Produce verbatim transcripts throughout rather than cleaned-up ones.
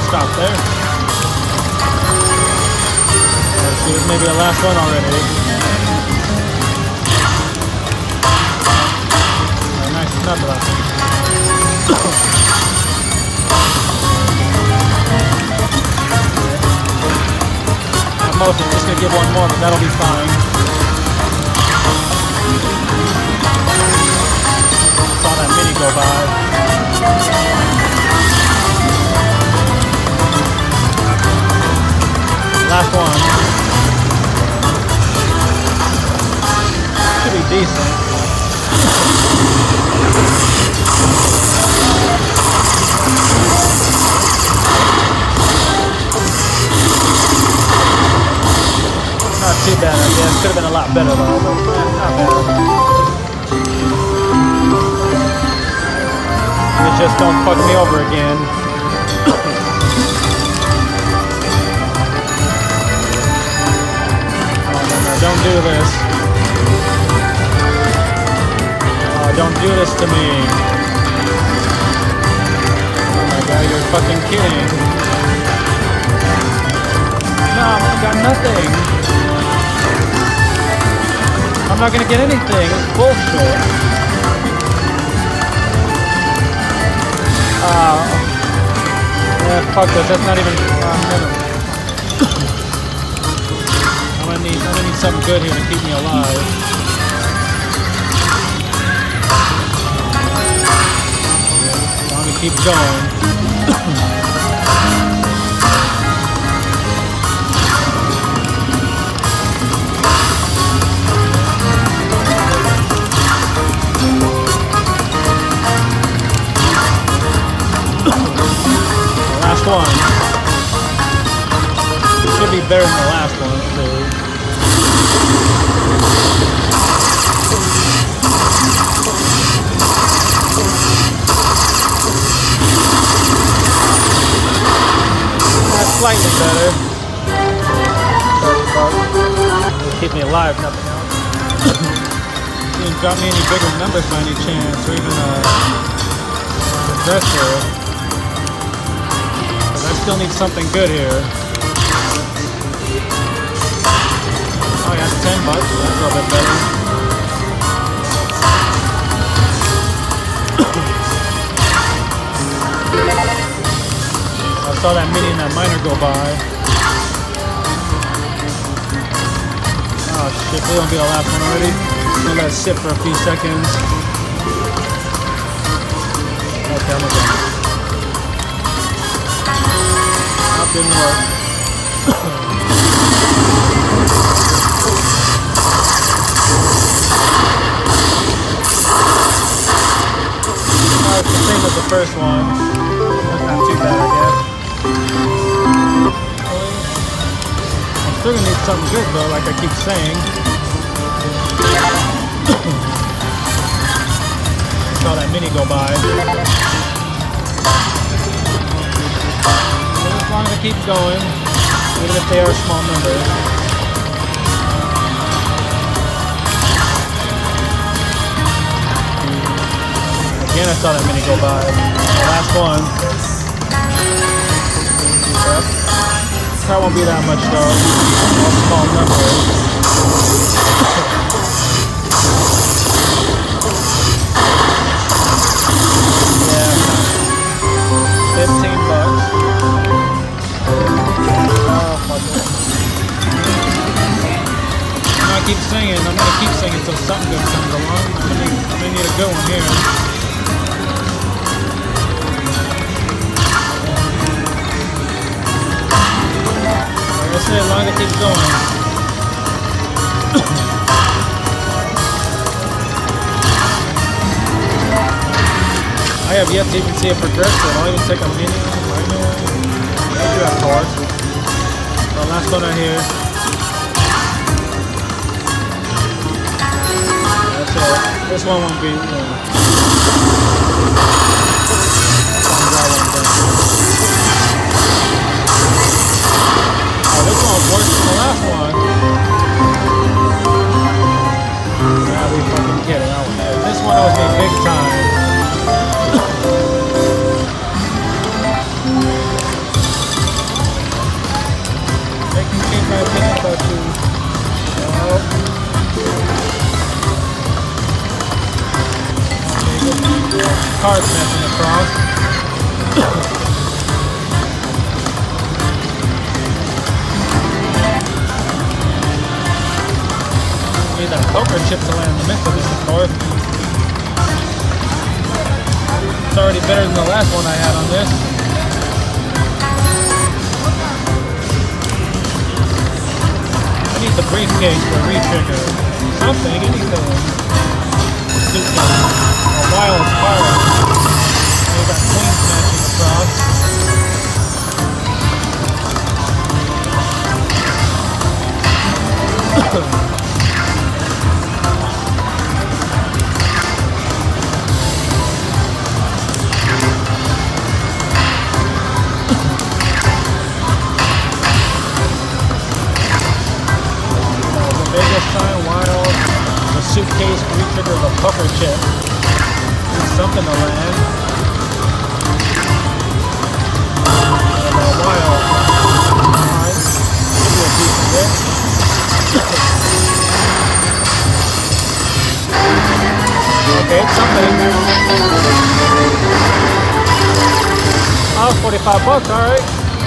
stop there. Let's see, this may be the last one already. Oh, nice, it's not the last one. At most, it's just gonna give one more, but that'll be fine. Saw that mini go by. Last one. Should be decent. Not too bad, I guess. Could have been a lot better though, but eh, not bad. You just don't fuck me over again. Don't do this. Oh, don't do this to me. Oh my god, you're fucking kidding. No, I've got nothing. I'm not gonna get anything. It's bullshit. Uh, yeah, fuck this. That's not even... Uh, never. I'm gonna need, I'm gonna need something good here to keep me alive. I'm gonna keep going. Last one. Should be better than the last one, too. That's slightly better. It'll keep me alive, nothing else. You didn't drop me any bigger numbers by any chance, or even a progressor. But I still need something good here. Oh yeah, ten bucks. That's a little bit better. I saw that mini and that miner go by. Oh shit, this won't be the last one already. I'm gonna let it sit for a few seconds. Okay, I'm okay. That didn't work. It's the same as the first one. That's not too bad, I guess. I'm still gonna need something good though, like I keep saying. Saw that mini go by. As long as I keep going, even if they are small numbers. Again, I saw that mini go by. The last one. Yep. That won't be that much though. All small numbers. Yeah. Fifteen bucks. Oh fuck it. I'm gonna keep singing. I'm gonna keep singing until something good comes along. I'm gonna need, I'm gonna need a good one here. As long as it keeps going. I have yet to even see a progressive. I'll even take a mini. I do have cards. The last one right here. That's it. This one won't be. Uh, This one's worse than the last one. Gotta be fucking kidding. This one owes me big time. poker chip to land in the midst of this, of course. It's already better than the last one I had on this. I need the briefcase for a re-trigger. Something, anything. Suitcase. A wild card. We got queens matching across. Suitcase re-trigger the poker chip. There's something to land. And a while. Alright. Give you a piece of it. Okay, it's something. Oh, forty-five bucks, alright.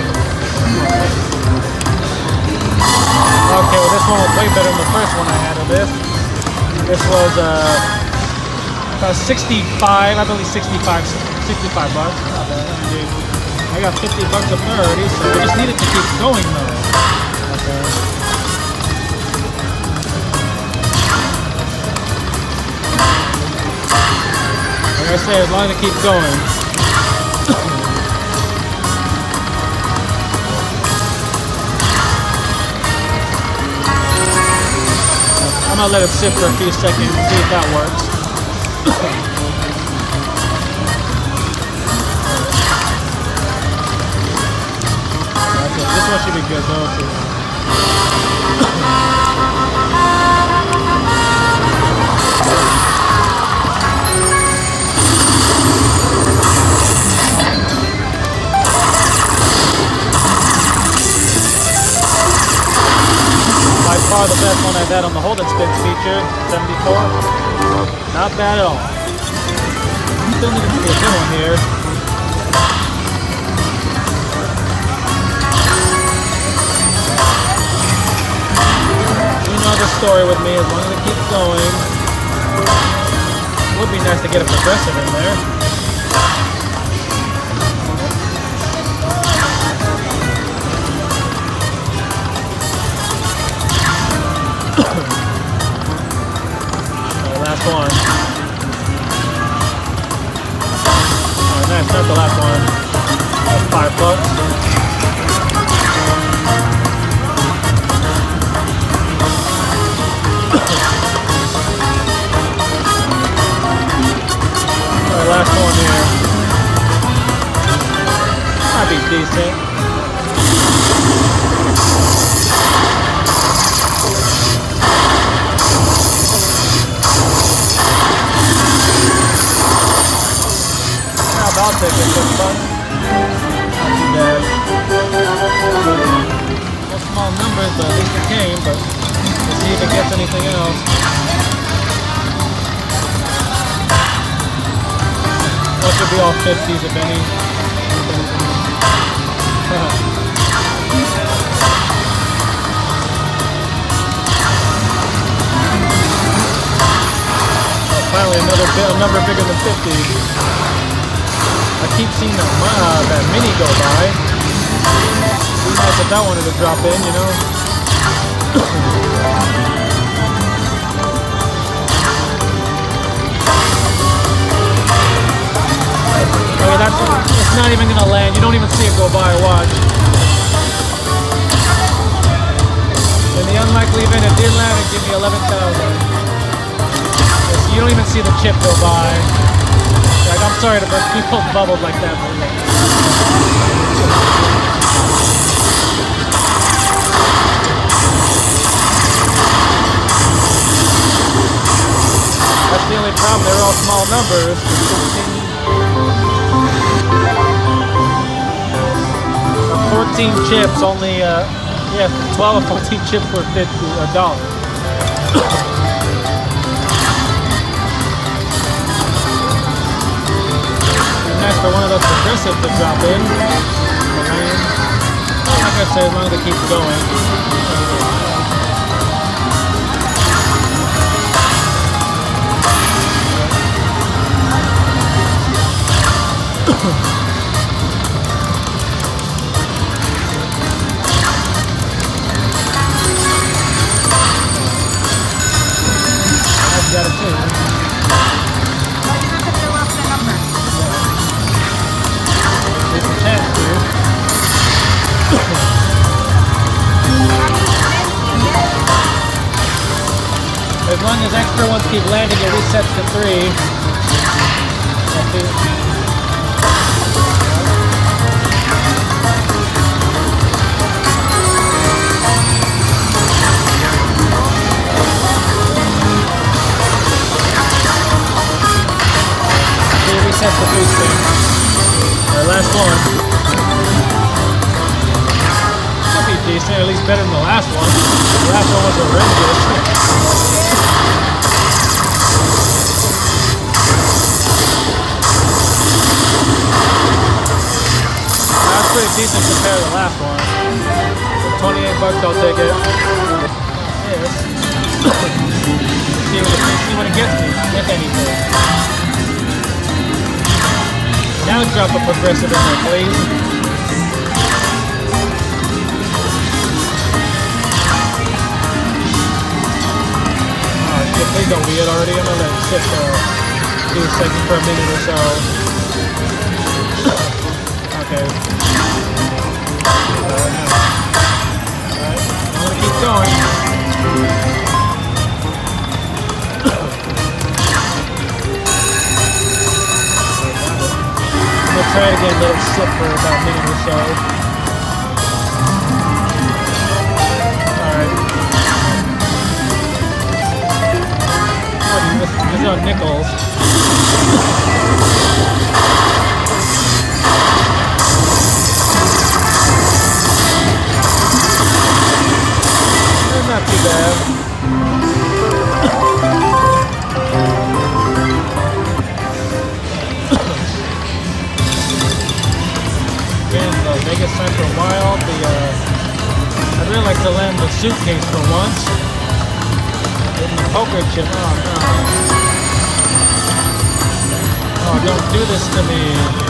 Okay, well this one was way better than the first one I had of this. This was uh, about sixty-five, I believe sixty-five, sixty-five bucks. Not bad. I mean, I got fifty bucks up there already, so I just needed to keep going though. Okay. Like I said, as long as I keep going. I'm gonna let it sit for a few seconds and see if that works. Okay, this one should be good though too. By far the best one I've had on the hold and spin feature, seventy-four. Not bad at all. Still needs to be a good one here. You know the story with me, as long as it keeps going. It would be nice to get a progressive in there. Last one. Alright, nice, not the last one. That's five bucks. Alright, last one here. Might be decent. I'll take it for fun. Not too bad. No small numbers, but at least it came, but we'll see if it gets anything else. What should be all fifties, if any. Oh, finally another bit, a number bigger than fifty. I keep seeing that, uh, that mini go by. It'd be nice if that wanted to drop in, you know? Okay, that's, it's not even gonna land. You don't even see it go by. Watch. In the unlikely event it did land, it'd give me eleven thousand. So you don't even see the chip go by. Like, I'm sorry to burst people's bubbles like that, but that's the only problem. They're all small numbers. fourteen chips, only uh, yeah, twelve or fourteen chips for fifty a dollar. Nice for one of those progressive to drop in. Like I said, as long as it keeps going. I've got it too. Oh, you have to fill up the number. It's a chance to. As long as extra ones keep landing, it resets to three. That's it. See, it resets to three spin. Alright, last one. That'll be decent, at least better than the last one. The last one was horrendous. Pretty decent compared to the last one. twenty-eight bucks, I'll take it. Yes. see, what it, see what it gets me, if anything. Now drop a progressive in there, please. Oh shit, please don't be it already. I'm gonna let it sit for a few seconds, for a minute or so. Okay. Alright, now. Alright, I'm gonna keep going. I'm gonna try it again, let it sit for about a minute or so. Alright. Oh, this, this is on nickels. Not too bad. Again, the Vegas Central Wild. The uh, I'd really like to land the suitcase for once. Getting the poker chip. Oh no! Oh, don't do this to me.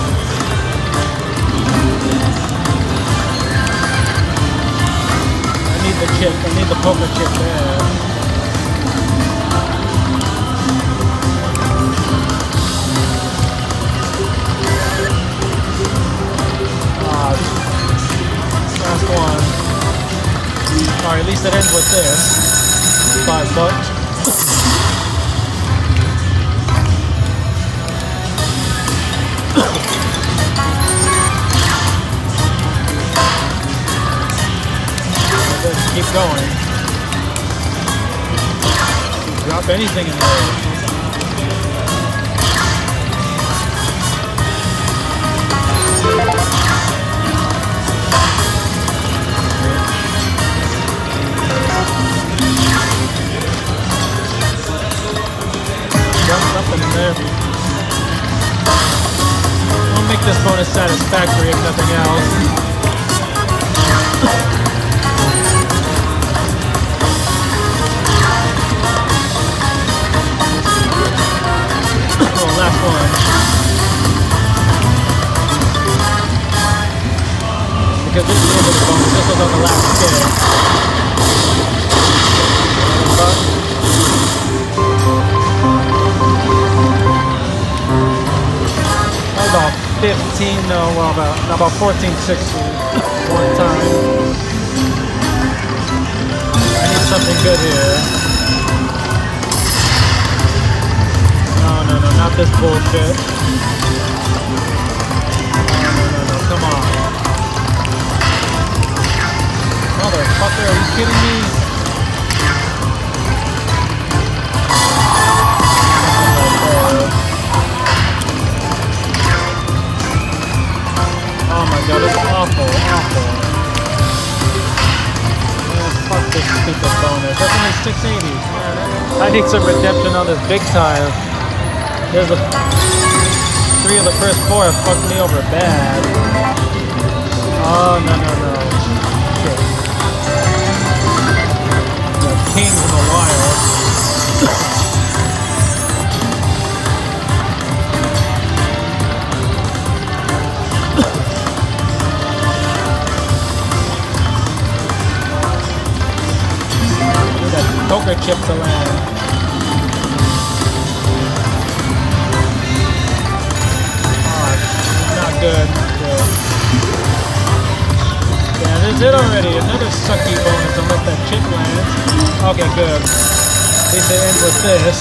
I need the chip. I need the poker chip there. Ah, last one. Alright, at least it ends with this. Five bucks. Keep going. Drop anything in there. Drop something in there. We'll make this bonus satisfactory if nothing else. Last one. Because this is a little bit of bonus. This was on the last spin. About fifteen, no, well, about, about fourteen sixty one time. I need something good here. No, no, no, not this bullshit. No, no, no, no, come on. Motherfucker, are you kidding me? Oh my god, it's awful, awful. Man, fuck this stupid bonus. That's only six eighty. Man, I need some redemption on this big time. There's a three of the first four have fucked me over bad. Oh no no no. Shit. The kings in the wild. chip to land. Oh, not good. Good. Yeah, that's it already. Another sucky bonus unless that chip lands. Okay, good. At least it ends with this.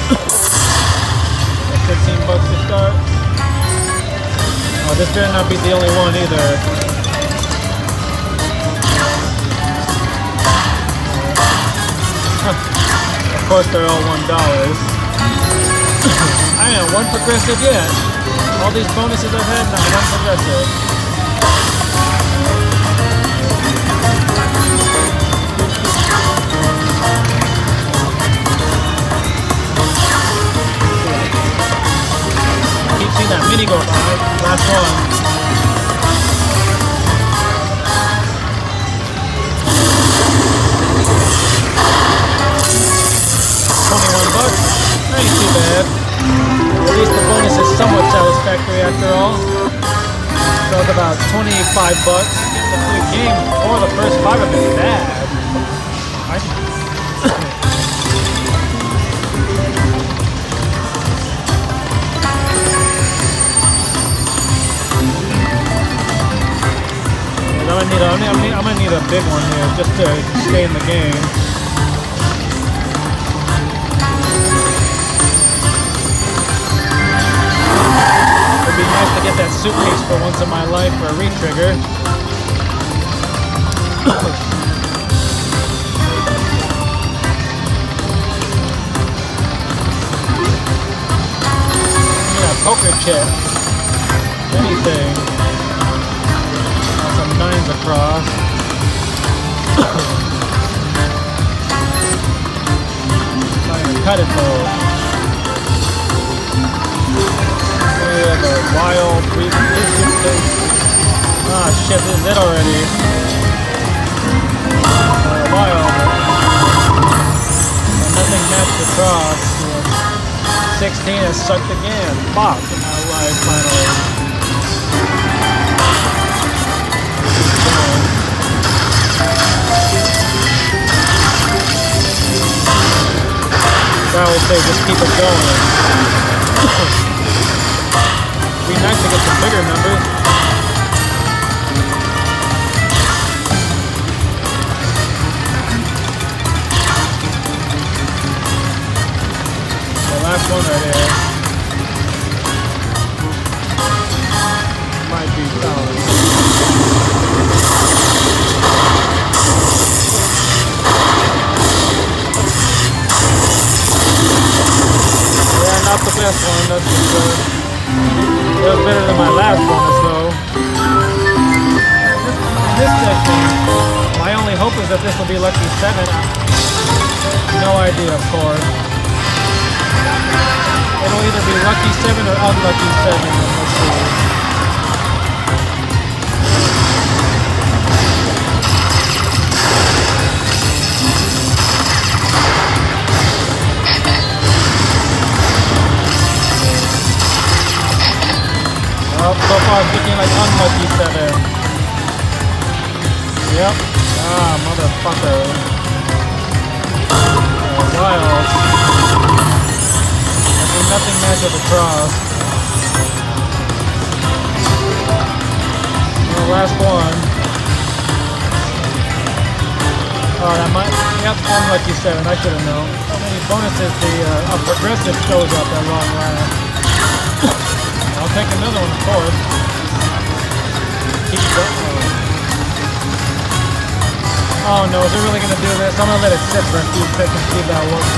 fifteen bucks to start. Oh, this better not be the only one either. Of course, they're all one dollar. I ain't one progressive yet. All these bonuses I've had, not one progressive. Keep seeing that mini go by. Last one. twenty-one bucks, ain't too bad. At least the bonus is somewhat satisfactory after all. So it's about twenty-five bucks. The free game or the first five have been bad. I I'm gonna need a, I'm gonna, I'm gonna need a big one here just to stay in the game. It'd be nice to get that suitcase for once in my life for a re-trigger. Yeah, poker chip. Anything. Some nines across. Trying to cut it though. We have a wild resistance. Ah shit, this is it already. Uh, wild. And nothing matched across. sixteen has sucked again. Fuck in my life finally. I would say just keep it going. It'd be nice to get some bigger numbers. The last one right here might be solid. Not the best one, that's for sure. It was better than my last bonus though. In this section, my only hope is that this will be lucky seven. No idea, of course. It'll either be lucky seven or unlucky seven. Let's see. Oh, so far it's looking like unlucky seven. Yep. Ah, motherfucker. Oh, wild. I think nothing matches across. The last one. Oh, that might. Yep, unlucky seven. I should have known. How many bonuses the uh, a progressive shows up at long last? I'll take another one, of course. Keep going. Oh no, is it really gonna do this? I'm gonna let it sit for a few seconds, see if that works.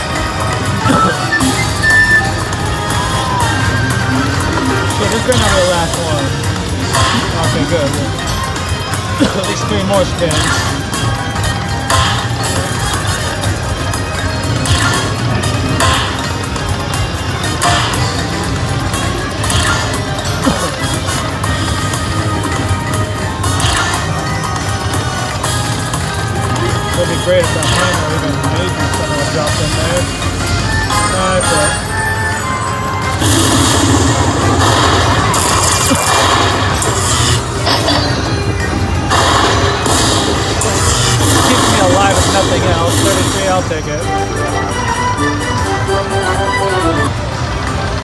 Shit, this better not be the last one. Okay, good. At least three more spins. It'd be great if that minor or even major somehow dropped in there. That's it. Keeps me alive if nothing else. thirty-three, I'll take it.